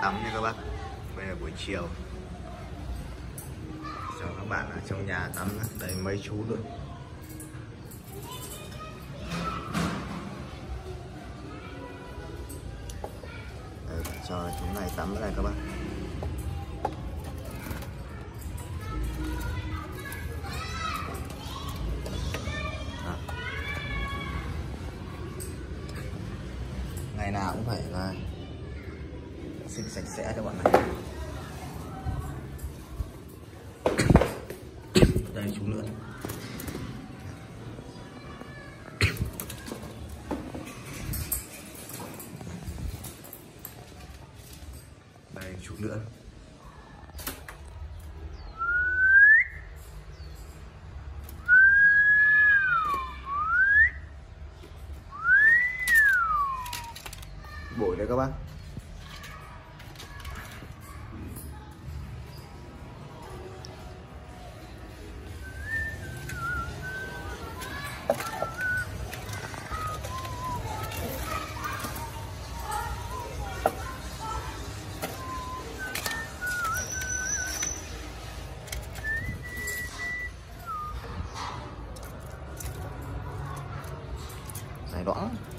tắm nha các bác. Bây giờ buổi chiều cho các bạn ở trong nhà tắm. Đây mấy chú luôn. Đây, cho chú này tắm này các bác. Ngày nào cũng phải là xinh sạch sẽ cho bọn này. Đây chú nữa. Đây chú nữa. Bổi đây các bác. Này đoãng.